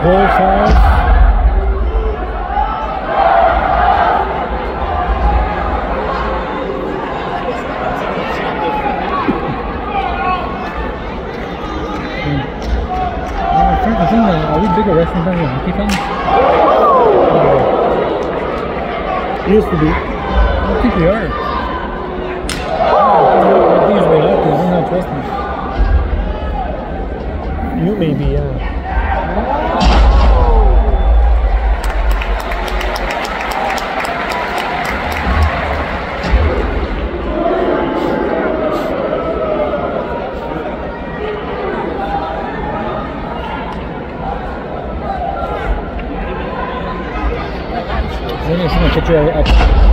Bull falls. I think are we bigger wrestling fans than hockey fans? Used to be. I don't think we are. These way hockey, we're not wrestling. You maybe, yeah. Then it's going to put you up.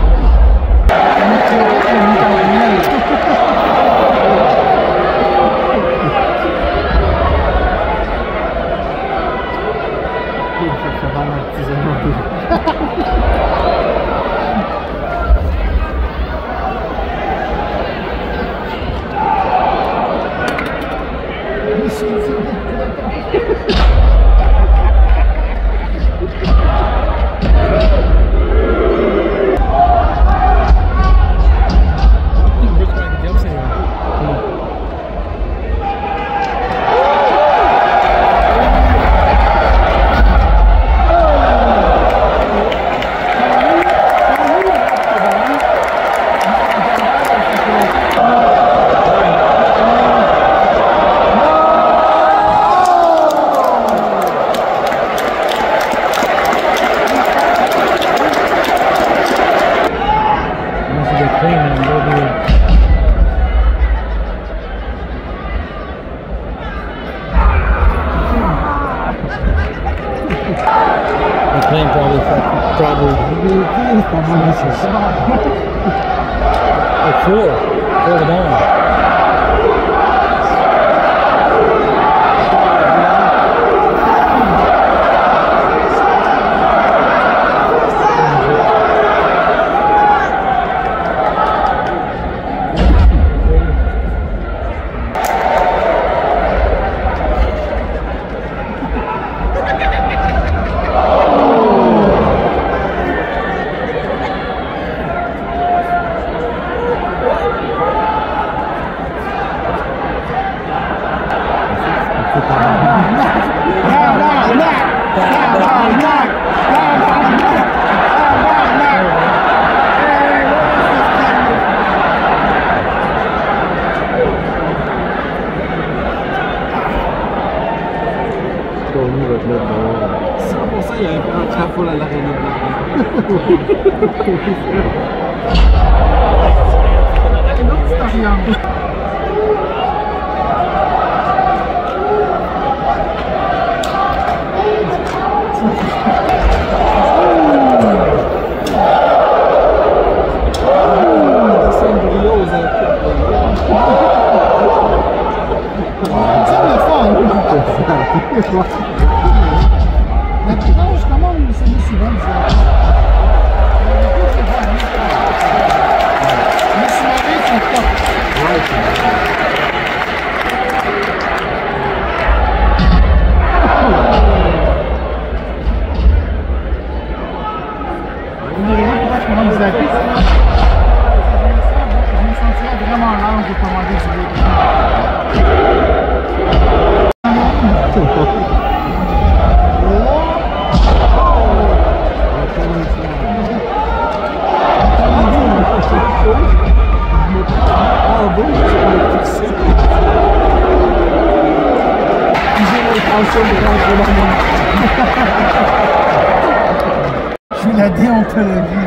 C'est la déontologie.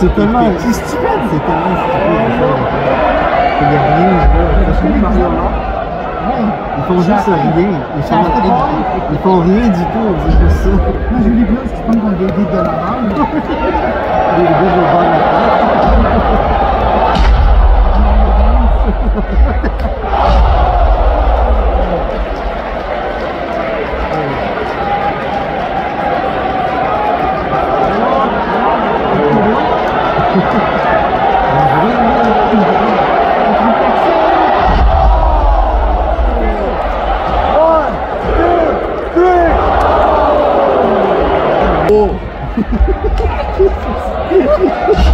C'est tellement stupide. C'est tellement stupide. Il y a rien. Ils font juste rien. Ils font rien du tout. C'est juste ça. Moi, j'ai eu les gars qui prennent dans des guides de la bande. Les gars vont voir la tête. Oh!